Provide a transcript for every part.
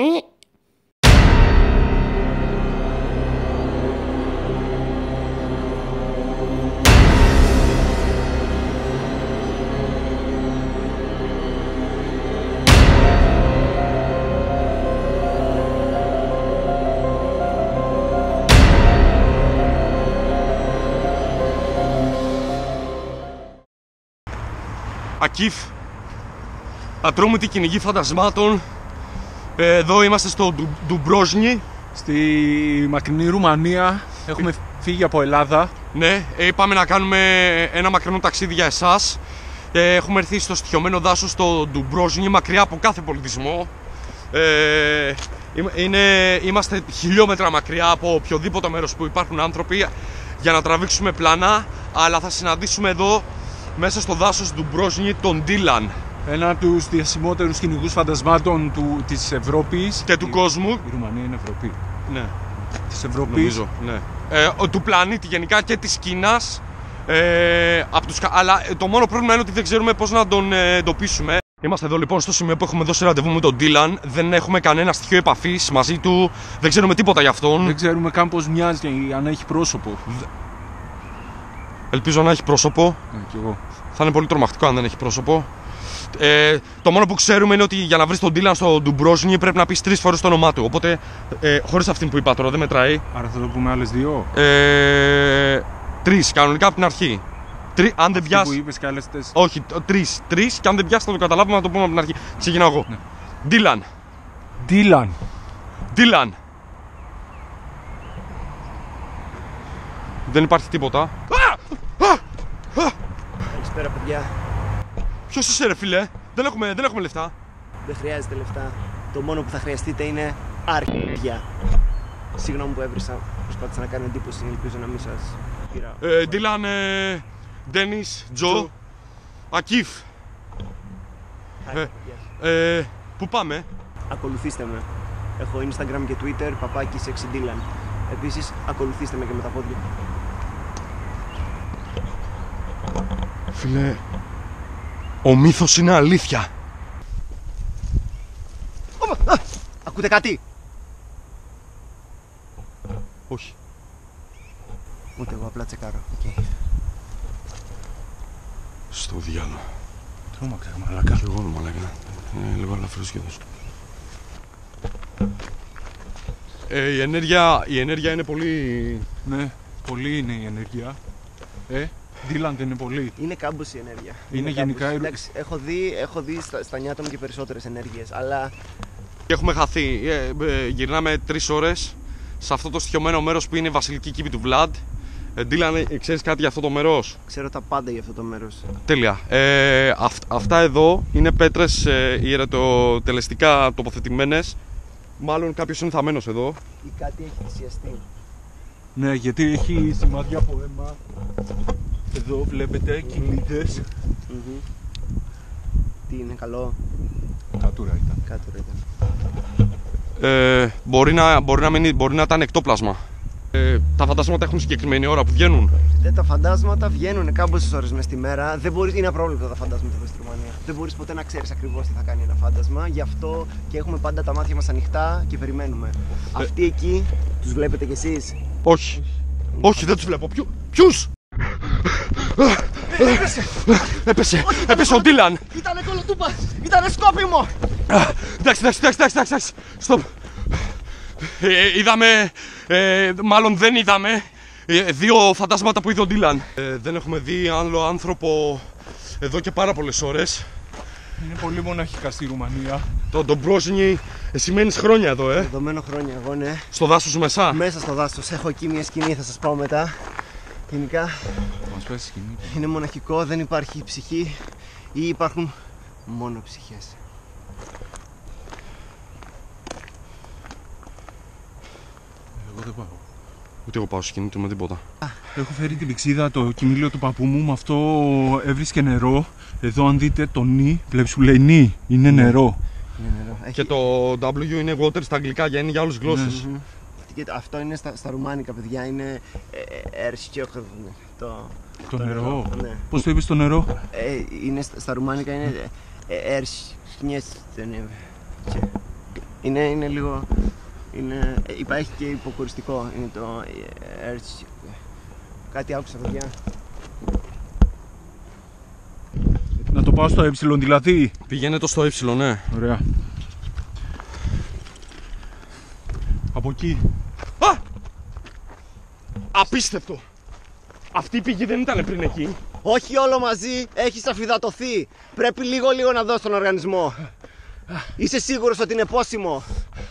Ακίφ, ατρόμητη κυνηγή φαντασμάτων. Εδώ είμαστε στο Ντουμπρόζνι, στη μακρινή Ρουμανία. Έχουμε φύγει από Ελλάδα. Ναι, είπαμε να κάνουμε ένα μακρινό ταξίδι για εσάς. Έχουμε έρθει στο στοιχειωμένο δάσος στο Ντουμπρόζνι, μακριά από κάθε πολιτισμό. Είμαστε χιλιόμετρα μακριά από οποιοδήποτε μέρος που υπάρχουν άνθρωποι για να τραβήξουμε πλάνα, αλλά θα συναντήσουμε εδώ μέσα στο δάσος του Ντουμπρόζνι τον Ντίλαν. Ένα από τους διασημότερους κυνηγούς φαντασμάτων της Ευρώπης και του κόσμου. Η Ρουμανία είναι Ευρωπή. Ναι. Της Ευρώπης. Νομίζω, ναι. Του πλανήτη γενικά και της Κίνας. Αλλά το μόνο πρόβλημα είναι ότι δεν ξέρουμε πώς να τον εντοπίσουμε. Είμαστε εδώ λοιπόν στο σημείο που έχουμε δώσει ραντεβού με τον Ντίλαν. Δεν έχουμε κανένα στοιχείο επαφής μαζί του. Δεν ξέρουμε τίποτα για αυτόν. Δεν ξέρουμε καν πώς μοιάζει, αν έχει πρόσωπο. Ελπίζω να έχει πρόσωπο. Ναι, κι εγώ. Θα είναι πολύ τρομακτικό αν δεν έχει πρόσωπο. Το μόνο που ξέρουμε είναι ότι για να βρεις τον Ντίλαν στο Ντουμπρόζνι πρέπει να πεις 3 φορές το όνομά του. Οπότε, χωρίς αυτήν που είπα τώρα, δεν μετράει. Άρα θα το πούμε άλλες 2. 3 κανονικά από την αρχή. Αν δεν πιάσει. Που είπες και άλλες 4. Όχι, 3 και αν δεν πιάσει θα το καταλάβουμε να το πούμε από την αρχή. Ξεκινάω εγώ. Ναι. Ντίλαν. Ντίλαν. Ντίλαν. Δεν υπάρχει τίποτα. Καλησπέρα, παιδιά. Ποιος είσαι ρε φίλε? Δεν έχουμε λεφτά. Δεν χρειάζεται λεφτά. Το μόνο που θα χρειαστείτε είναι αρχίδια. Συγγνώμη που έβρισα. Προσπάθησα να κάνω εντύπωση. Ελπίζω να μην σας πειρά. Ντίλαν, Ντένις, Τζο, Ακίφ. Πού πάμε? Ακολουθήστε με. Έχω Instagram και Twitter, παπάκι Sexy Dylan. Επίσης, ακολουθήστε με και με τα πόδια. Φίλε, ο μύθος είναι αλήθεια. Ακούτε κάτι? Όχι. Ούτε εγώ, απλά τσεκάρω. Okay. Στο διάλο. Τρόμαξα, μαλάκα. Κι εγώ μαλάκα. Λίγο ελαφρώς σχεδόν. Η ενέργεια είναι πολύ... Ναι, πολύ είναι η ενέργεια. Ντίλαν δεν είναι πολύ. Είναι κάμποση η ενέργεια. Είναι γενικά... Εντάξει, έχω δει στα νιάτα μου και περισσότερες ενέργειες, αλλά... Έχουμε χαθεί. Γυρνάμε 3 ώρες σε αυτό το στοιχειωμένο μέρος που είναι η βασιλική κήπη του Βλάντ. Ντίλαν, ξέρεις κάτι για αυτό το μέρος? Ξέρω τα πάντα για αυτό το μέρος. Τέλεια. Αυτά εδώ είναι πέτρες ιεροτελεστικά τοποθετημένες. Μάλλον κάποιος είναι θαμμένος εδώ. Ή κάτι έχει θυσιαστεί. Ναι, γιατί έχει σημάδια από αίμα. Εδώ βλέπετε κοιλίδες. Τι είναι, καλό? Κατούρα ήταν. Κάτω ήταν. Μπορεί να ήταν εκτόπλασμα. Τα φαντάσματα έχουν συγκεκριμένη ώρα που βγαίνουν. Τα φαντάσματα βγαίνουν κάμποσες ώρες μες τη μέρα. Δεν μπορείς, είναι απρόβλεπτο τα φαντάσματα εδώ στη Ρουμανία. Δεν μπορείς ποτέ να ξέρεις ακριβώς τι θα κάνει ένα φάντασμα. Γι' αυτό και έχουμε πάντα τα μάτια μας ανοιχτά και περιμένουμε. Αυτοί εκεί τους βλέπετε κι εσείς? Όχι. Όχι, δεν τους βλέπω. Ποιους? Έπεσε ο Ντίλαν. Ήτανε κολοτούπα. Ήτανε σκόπιμο. Εντάξει. Στοπ. Είδαμε, μάλλον δεν είδαμε 2 φαντάσματα που είδε ο Ντίλαν. Δεν έχουμε δει άλλο άνθρωπο εδώ και πάρα πολλές ώρες. Είναι πολύ μοναχικά στη Ρουμανία. Το Ντουμπρόζνι, εσύ μένεις χρόνια εδώ, Εδώ μένω χρόνια εγώ, ναι. Στο δάσος μέσα? Μέσα στο δάσος. Έχω εκεί μια σκηνή, θα σας πάω μετά. Γενικά Μας πέσει σκηνή. είναι μοναχικό, δεν υπάρχει ψυχή ή υπάρχουν μόνο ψυχές. Εγώ δεν πάω. Ούτε εγώ πάω σκηνή του με τίποτα. Έχω φέρει την πηξίδα, το κοιμήλιο του παππού μου, με αυτό έβρισκε νερό. Εδώ αν δείτε το νι, βλέπεις που λέει νι, είναι νερό. Και το W είναι water στα αγγλικά, είναι για όλες τις γλώσσες. Αυτό είναι στα ρουμάνικα, παιδιά, είναι Το νερό. Ναι. Πώς το είπες το νερό? Είναι στα ρουμάνικα είναι Είναι λίγο. Υπάρχει και υποκουριστικό. Είναι το. Κάτι άκουσα, παιδιά. Να το πάω στο δηλαδή. Πηγαίνετε στο ναι. Ωραία. Από εκεί. Α! Απίστευτο! Αυτή η πηγή δεν ήταν πριν εκεί. Όχι όλο μαζί, έχεις αφυδατωθεί. Πρέπει λίγο να δώσεις τον οργανισμό. Είσαι σίγουρος ότι είναι πόσιμο?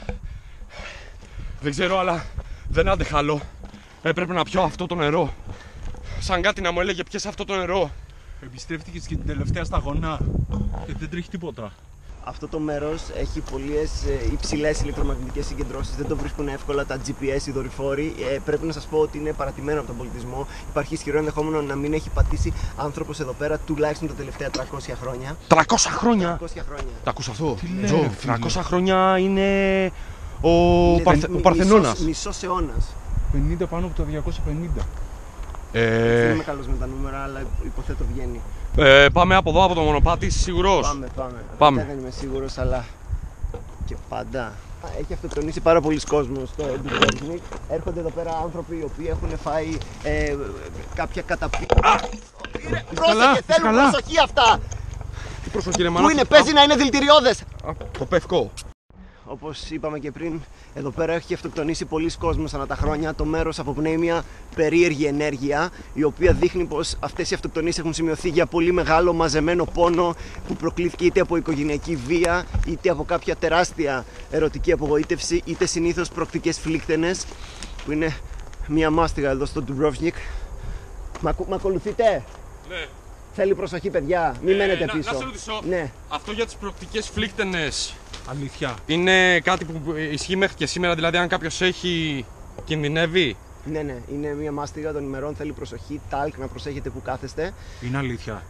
Δεν ξέρω, αλλά δεν άντεχα άλλο. Έπρεπε να πιω αυτό το νερό. Σαν κάτι να μου έλεγε πιες αυτό το νερό. Εμπιστεύτηκες και την τελευταία σταγόνα και δεν τρέχει τίποτα. Αυτό το μέρος έχει πολλές υψηλές ηλεκτρομαγνητικές συγκεντρώσεις, δεν το βρίσκουν εύκολα τα GPS, οι δορυφόροι. Πρέπει να σας πω ότι είναι παρατημένο από τον πολιτισμό. Υπάρχει ισχυρό ενδεχόμενο να μην έχει πατήσει άνθρωπος εδώ πέρα τουλάχιστον τα τελευταία 300 χρόνια. 300 χρόνια! 300 χρόνια. Τα ακούς αυτό? Τζο, 300 χρόνια είναι ο Παρθενώνας. Μισός αιώνας. 50 πάνω από το 250. Δεν είμαι καλός με τα νούμερα, αλλά υποθέτω βγαίνει. Πάμε από εδώ, από το μονοπάτι, είσαι σίγουρος? Πάμε. Δεν είμαι σίγουρος, αλλά και πάντα. Έχει αυτοκτονήσει πάρα πολλοί κόσμος στο Dubrovnik. Έρχονται εδώ πέρα άνθρωποι οι οποίοι έχουν φάει κάποια καταπίεση. Πρόσεχε, θέλουν προσοχή αυτά! Τι προσοχή, ρε μάνα? Πού είναι, παίζει να είναι δηλητηριώδες! Το πευκό. Όπως είπαμε και πριν, εδώ πέρα έχει αυτοκτονήσει πολλοί κόσμος ανά τα χρόνια. Το μέρος αποπνέει μια περίεργη ενέργεια, η οποία δείχνει πως αυτές οι αυτοκτονήσεις έχουν σημειωθεί για πολύ μεγάλο μαζεμένο πόνο που προκλήθηκε είτε από οικογενειακή βία, είτε από κάποια τεράστια ερωτική απογοήτευση, είτε συνήθως προκτικές φλίκτενες, που είναι μια μάστιγα εδώ στο Dubrovnik. Μ' ακολουθείτε? Ναι. Θέλει προσοχή, παιδιά, μην μένετε πίσω. Να σε ρωτήσω, ναι. Αυτό για τις προκτικές φλίκτενες Αλήθεια. είναι κάτι που ισχύει μέχρι και σήμερα, δηλαδή αν κάποιος έχει, κινδυνεύει? Ναι, είναι μια μάστιγα των ημερών, θέλει προσοχή, τάλκ, να προσέχετε που κάθεστε. Είναι αλήθεια.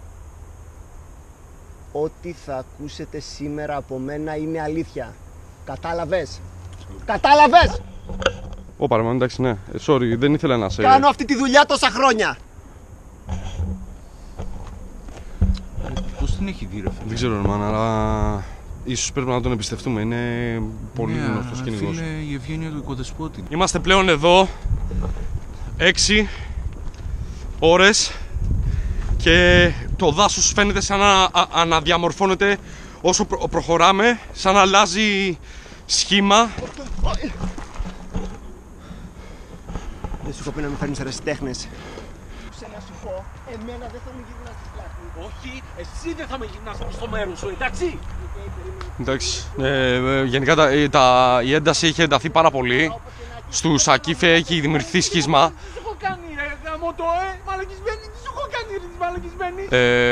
Ό,τι θα ακούσετε σήμερα από μένα είναι αλήθεια. Κατάλαβες? Κατάλαβες? Ωπα, ρε, εντάξει, ναι. Sorry, δεν ήθελα να σε... Κάνω αυτή τη δουλειά τόσα χρόνια. Πώς την έχει δει, ρε φίλε? Δεν ξέρω, ρε μάνα, αλλά ίσως πρέπει να τον εμπιστευτούμε. Είναι πολύ γνωστός κυνηγός. Φίλε, η ευγένεια του οικοδεσπότη. Είμαστε πλέον εδώ 6 ώρες και το δάσος φαίνεται σαν να αναδιαμορφώνεται όσο προχωράμε, σαν να αλλάζει σχήμα. Δεν σου κοπεί να με φέρνεις ερασιτέχνες. Να σου πω, εμένα δεν θα μου γυρνάς τη πλάτη. Όχι, εσύ δεν θα με γυρνάς στο μέρος σου, εντάξει? Εντάξει, γενικά η ένταση έχει ενταθεί πάρα πολύ. Στου Σακίφε έχει δημιουργηθεί σχίσμα. Τι σου έχω κάνει ρε γαμώτο, μαλακισμένη, τι σου έχω κάνει ρε μαλακισμένη?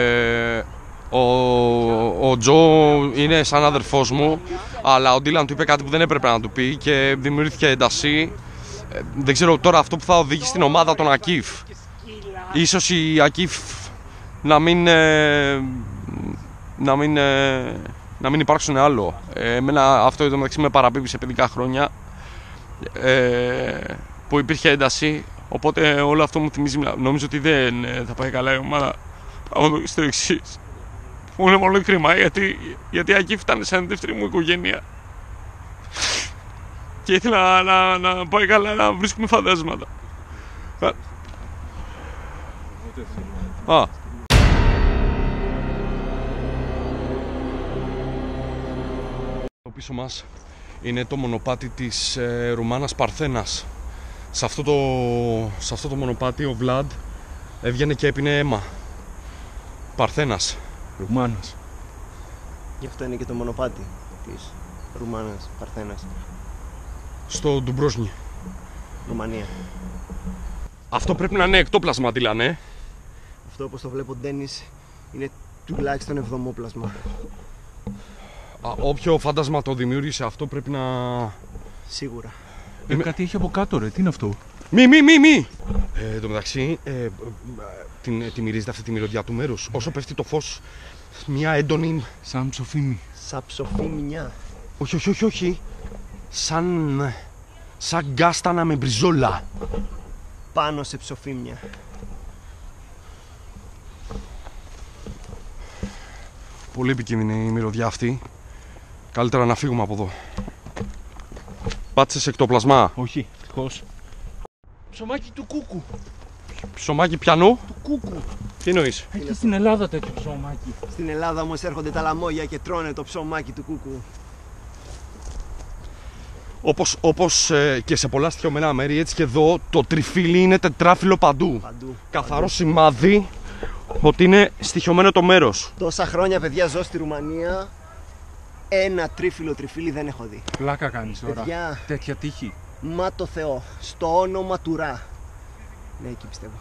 Ο Τζο είναι σαν αδερφός μου, αλλά ο Ντίλαν του είπε κάτι που δεν έπρεπε να του πει και δημιουργήθηκε ένταση. Δεν ξέρω τώρα αυτό που θα οδηγήσει στην ομάδα των Ακίφ. Ίσως οι Ακίφ να μην υπάρξουν άλλο. Εμένα αυτό εδώ μεταξύ με παραπέμπει σε παιδικά χρόνια που υπήρχε ένταση, οπότε όλο αυτό μου θυμίζει, νομίζω ότι δεν θα πάει καλά η ομάδα. Πάμε στο εξής, που είναι μόνο κρίμα, γιατί η Ακίφ ήταν σαν δεύτερη μου οικογένεια και ήθελα να πάει καλά, να βρίσκουμε φαντάσματα. Πίσω μας είναι το μονοπάτι της Ρουμάνας Παρθένας. Σε αυτό το μονοπάτι ο Βλάντ έβγαινε και έπινε αίμα. Παρθένας. Ρουμάνας. Γι' αυτό είναι και το μονοπάτι της Ρουμάνας Παρθένας. Στο Ντουμπρόσνι. Ρουμανία. Αυτό πρέπει να είναι εκτόπλασμα, Ντίλαν, Αυτό, όπως το βλέπω, Ντένις, είναι τουλάχιστον εβδομόπλασμα. Όποιο φάντασμα το δημιούργησε αυτό πρέπει να... Σίγουρα. Κάτι έχει από κάτω, ρε, τι είναι αυτό? Μη! Εν τω μεταξύ, τη μυρίζετε αυτή τη μυρωδιά του μέρους. Όσο πέφτει το φως, μια έντονη... Σαν ψοφίμι. Σαν ψοφίμια. Όχι. Σαν γκάστανα με μπριζόλα. Πάνω σε ψοφίμια. Πολύ επικίνδυνη η μυρωδιά αυτή. Καλύτερα να φύγουμε από εδώ. Πάτησες εκτοπλασμά. Όχι, ευτυχώς. Ψωμάκι του κούκου. Ψωμάκι πιανού. Του κούκου. Τι εννοείς? Έχει στην Ελλάδα τέτοιο ψωμάκι. Στην Ελλάδα όμως έρχονται τα λαμόγια και τρώνε το ψωμάκι του κούκου. Όπως και σε πολλά στοιχειωμένα μέρη, έτσι και εδώ το τριφύλι είναι τετράφυλλο παντού. Καθαρό σημάδι ότι είναι στοιχειωμένο το μέρος. Τόσα χρόνια, παιδιά, ζω στη Ρουμανία. Ένα τρίφυλλο τριφύλι δεν έχω δει. Πλάκα κάνεις τώρα. Παιδιά. Τέτοια τύχη. Μα το Θεό. Στο όνομα του Ρα. Ναι, εκεί πιστεύω.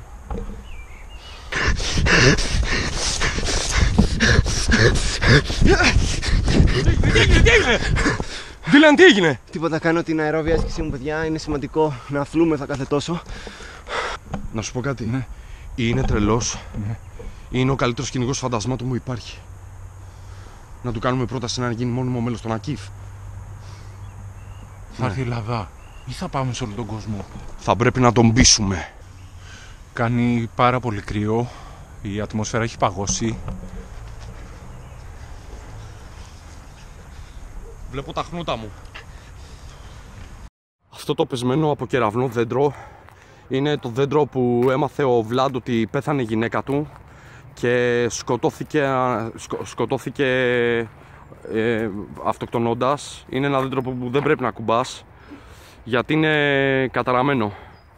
Ντίλαν, τι έγινε? Τίποτα, κάνω την αερόβια άσκησή μου, παιδιά. Είναι σημαντικό να αθλούμεθα κάθε τόσο. Να σου πω κάτι. Ναι. Είναι τρελός. Ναι. Είναι ο καλύτερος κυνηγός φαντασμάτων που υπάρχει. Να του κάνουμε πρόταση να γίνει μόνιμο μέλος στον ΑΚΙΦ. Θα έρθει η Ελλάδα ή θα πάμε σε όλο τον κόσμο? Θα πρέπει να τον πείσουμε. Κάνει πάρα πολύ κρύο. Η ατμόσφαιρα έχει παγώσει. Βλέπω τα χνούτα μου. Αυτό το πεσμένο από κεραυνό δέντρο είναι το δέντρο που έμαθε ο Βλάντ ότι πέθανε η γυναίκα του και σκοτώθηκε αυτοκτονώντας. Είναι ένα δέντρο που δεν πρέπει να κουμπάς γιατί είναι καταραμένο.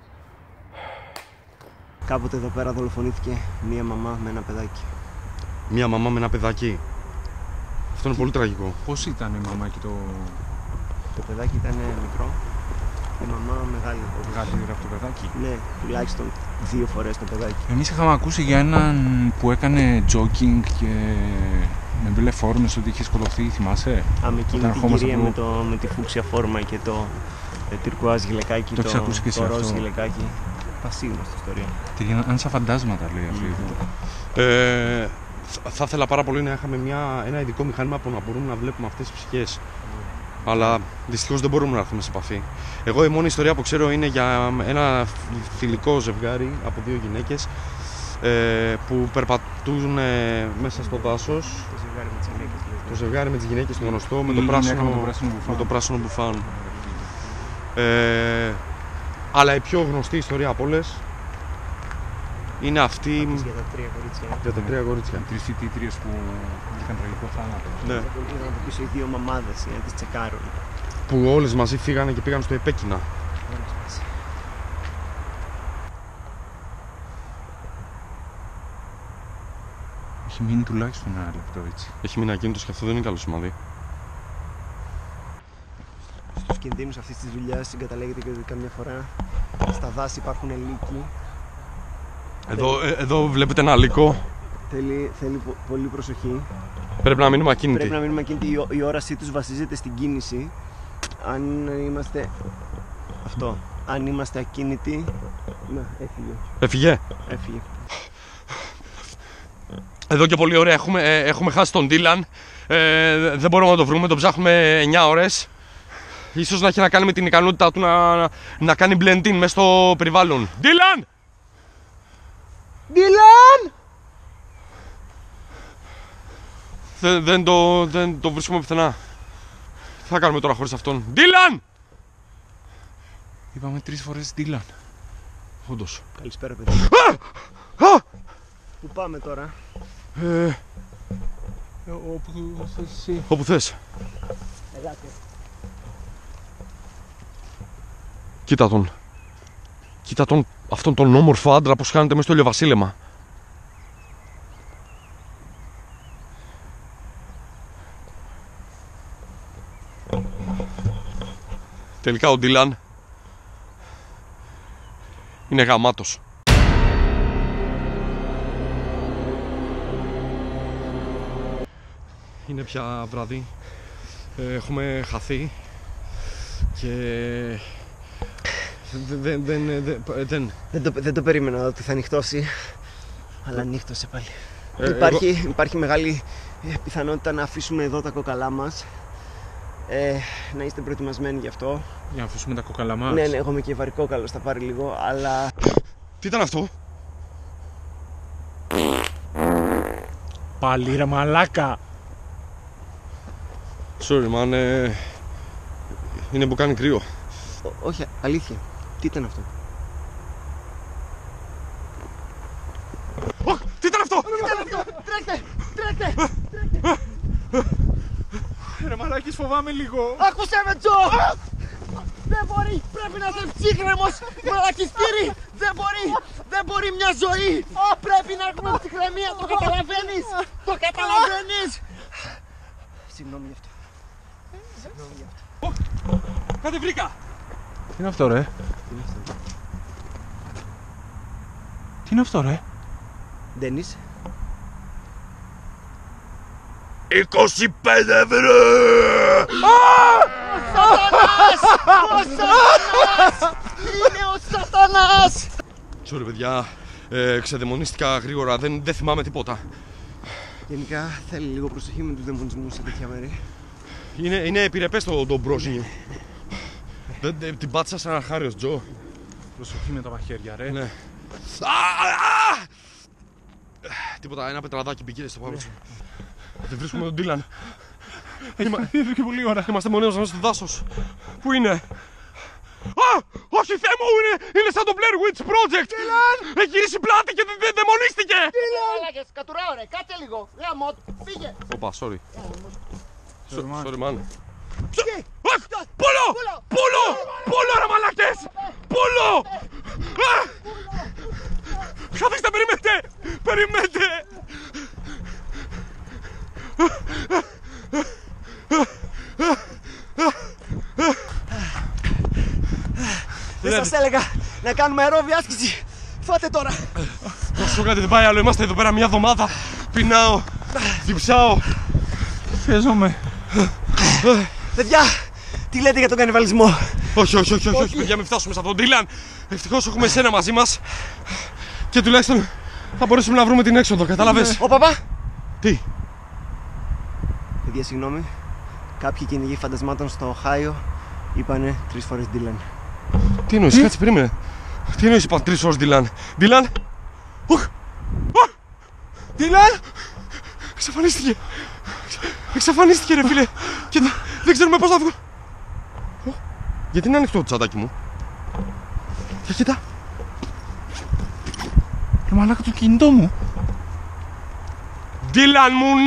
Κάποτε εδώ πέρα δολοφονήθηκε μία μαμά με ένα παιδάκι. Μία μαμά με ένα παιδάκι. Αυτό είναι πολύ τραγικό. Πώς ήταν η μαμά και το... Το παιδάκι ήταν μικρό, η μαμά μεγάλη. Μεγαλύτερο από το παιδάκι? Ναι, τουλάχιστον 2 φορές το παιδάκι. Εμείς είχαμε ακούσει για έναν που έκανε jogging και με μπλε φόρμες ότι είχε σκοτωθεί, θυμάσαι? Με εκείνη την κυρία με τη φούξια φόρμα και το τυρκουάζ γυλαικάκι, το ξακούσει και το αυτό. ροζ γυλαικάκι. Πασίγνωστη ιστορία. Ταιριάνε σαν φαντάσματα, λέει αυτή. Θα ήθελα πάρα πολύ να είχαμε ένα ειδικό μηχάνημα που να μπορούμε να βλέπουμε αυτές τις ψυχές. Αλλά δυστυχώς δεν μπορούμε να έρθουμε σε επαφή. Εγώ η μόνη ιστορία που ξέρω είναι για ένα φιλικό ζευγάρι από 2 γυναίκες που περπατούν μέσα στο δάσος. Το ζευγάρι με τις γυναίκες, το γνωστό, με το πράσινο μπουφάν. Αλλά η πιο γνωστή ιστορία από όλες είναι αυτή Για τα 3 κορίτσια. για τα 3 κορίτσια. 3 φοιτήτριες που είχαν τραγικό θάνατο. Ναι. Ήταν από πίσω οι 2 μαμάδες για να τις τσεκάρουν. Που όλες μαζί φύγανε και πήγαν στο Επέκεινα. Έχει μείνει τουλάχιστον ένα λεπτό έτσι. Έχει μείνει ακίνητος και αυτό δεν είναι καλό σημάδι. Στους κινδύνους αυτής της δουλειάς συγκαταλέγεται και ότι καμιά φορά στα δάση υπάρχουν λύκοι. Εδώ βλέπετε ένα λύκο. Θέλει πολύ προσοχή. Πρέπει να μείνουμε ακίνητοι. Πρέπει να μείνουμε ακίνητοι. Η όρασή τους βασίζεται στην κίνηση. Αν είμαστε... Αυτό. Αν είμαστε ακίνητοι... Να, έφυγε. Έφυγε. Εδώ και πολύ ωραία. Έχουμε χάσει τον Ντίλαν. Δεν μπορούμε να το βρούμε. Τον ψάχνουμε 9 ώρες. Ίσως να έχει να κάνει με την ικανότητά του να κάνει blend in μέσα στο περιβάλλον. Ντίλαν! Ντίλαν! Δεν το βρίσκουμε πουθενά. Τι θα κάνουμε τώρα χωρίς αυτόν? Ντίλαν! Είπαμε 3 φορές Ντίλαν. Όντως. Καλησπέρα, παιδιά. Πού πάμε τώρα? Όπου θες εσύ. Όπου θες. Ελάτε. Κοίτα τον. Κοίτα τον, αυτόν τον όμορφο άντρα που χάνεται μέσα στο ηλιοβασίλεμα. Τελικά ο Ντίλαν είναι γαμάτος. Είναι πια βράδυ. Έχουμε χαθεί και Δεν το περίμενα ότι θα νυχτώσει, αλλά νύχτωσε πάλι. Υπάρχει μεγάλη πιθανότητα να αφήσουμε εδώ τα κόκαλά μας. Να είστε προετοιμασμένοι γι' αυτό. Για να αφήσουμε τα κόκαλα μας. Ναι, εγώ είμαι και βαρικόκαλος, θα πάρει λίγο, αλλά... Τι ήταν αυτό? Πάλι ρε μαλάκα. Sorry, man. Είναι που κάνει κρύο. Όχι, αλήθεια. Τι ήταν αυτό? Τι ήταν αυτό! Τρέξτε! Τρέξτε! Ρε μαλάκες, φοβάμαι λίγο. Άκουσε με, Τζο! Δεν μπορεί! Πρέπει να είσαι ψύχρεμος! Μαλακιστήρι! Δεν μπορεί! Δεν μπορεί μια ζωή! Πρέπει να έχουμε ψυχραιμία! Το καταλαβαίνεις! Το καταλαβαίνεις! Συγγνώμη γι' αυτό. Συγγνώμη γι' αυτό. Κάτι βρήκα! Τι είναι αυτό, ρε? Τι είναι αυτό, ρε? Ντένις. 25 ευρώ! Ο Σατανάς! Ο Σατανάς! Είναι ο Σατανάς! Sorry, παιδιά. Ξεδαιμονίστηκα γρήγορα. Δεν θυμάμαι τίποτα. Γενικά θέλει λίγο προσοχή με τους δαιμονισμούς σε τέτοια μέρη. Είναι επιρρεπές το μπρόζινι. Την πάτησα σαν αρχάριος, Τζο. Προσοχή με τα μαχαίρια, ρε. Ναι. Τίποτα, ένα πετραδάκι μπήκε στο πάνω σου. Δεν βρίσκουμε τον Ντίλαν. Ήρθε και πολύ ώρα. Είμαστε μονίμως μέσα στο δάσος. Πού είναι? Όχι, Θεέ μου, είναι σαν το Blair Witch Project. Έχει γυρίσει πλάτη και δεν δαιμονίστηκε. Μαλάκες, κατουράω ρε, κάτσε λίγο. Γαμώτ, φύγε. Οπα, sorry. Sorry, man. Φύγε. Πούλο! Πούλο! Πούλο, ρε μαλακές! Πούλο! Καθίστε, περιμένετε! Περιμένετε! Δεν σας έλεγα να κάνουμε αερόβια άσκηση. Φάτε τώρα. Να σου κάτι, δεν πάει άλλο. Είμαστε εδώ πέρα μια εβδομάδα. Πεινάω. Διψάω. Χαίζομαι. Παιδιά, τι λέτε για τον κανιβαλισμό? Όχι, παιδιά, μην φτάσουμε σε αυτόν τον Ντίλαν. Ευτυχώς έχουμε εσένα μαζί μας. Και τουλάχιστον θα μπορέσουμε να βρούμε την έξοδο, κατάλαβες? Ο παπά. Τι? Παιδιά, συγγνώμη. Κάποιοι κυνηγοί φαντασμάτων στο Οχάιο είπανε 3 φορές Ντίλαν. Τι εννοείς, κάτσε, περίμενε. Τι εννοείς, είπαν 3 φορές Ντίλαν? Ντίλαν! Ντίλαν! Εξαφανίστηκε, ρε φίλε. Και δεν ξέρουμε πώς θα βγω. Γιατί είναι ανοιχτό το τσαντάκι μου? Για κοίτα. Ρε μαλάκα, το κινητό μου. Ντίλαν μου.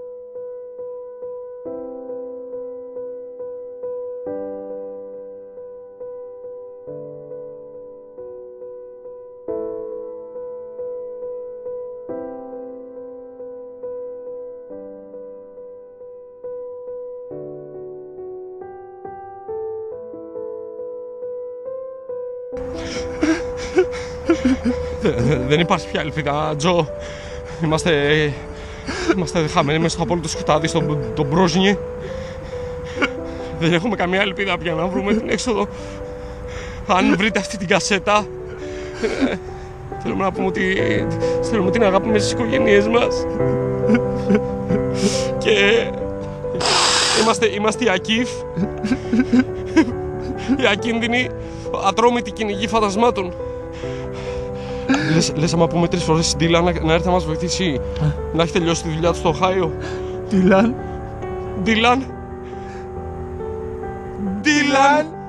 Δεν υπάρχει πια ελπίδα, Τζο. Είμαστε χαμένοι μέσα στο απόλυτο σκοτάδι, στον Μπρόζινι. Δεν έχουμε καμία ελπίδα πια να βρούμε την έξοδο. Αν βρείτε αυτή την κασέτα, θέλουμε να πούμε ότι στέλνουμε την αγάπη μέσα στις οικογένειές μας. Και είμαστε οι Ακίφ, οι ακίνδυνοι, ατρόμητοι κυνηγοί φαντασμάτων. Λες άμα πούμε 3 φορές στην Ντίλαν να έρθει να μας βοηθήσει να έχει τελειώσει τη δουλειά του στο Οχάιο. Ντίλαν! Ντίλαν! Ντίλαν!